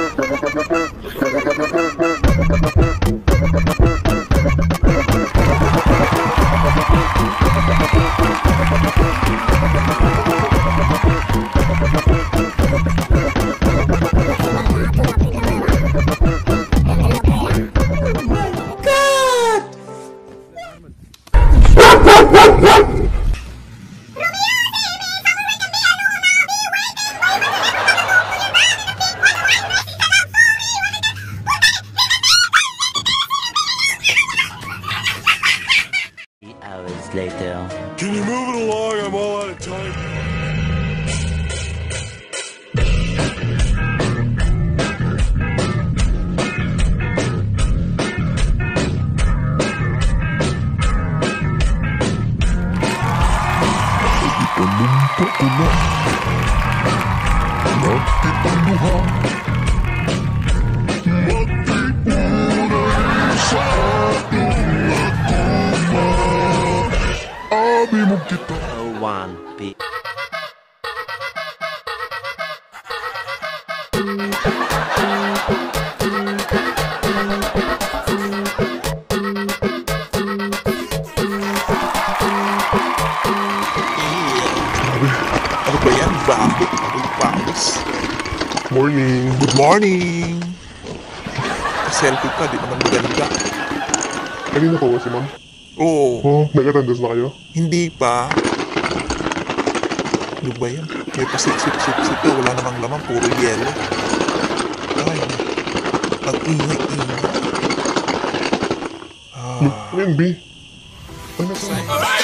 Later. Can you move it along? I'm all out of time. Ipanumpa ko na nagtitanduha matiuray sa atong naguma abi mo kita One P. Ano ba yan? Bakit? Ako'y pawis. morning. Good morning! Selfie ka, di naman maganda. Kanina po si ma'am. Oo, Nag-attendance na kayo? hindi pa. Ano ba yan? May pasip-sip-sip-sip ka, wala namang laman, puro yelo. Ay, mag-ingay-ingay. Ano yun, B? Ano na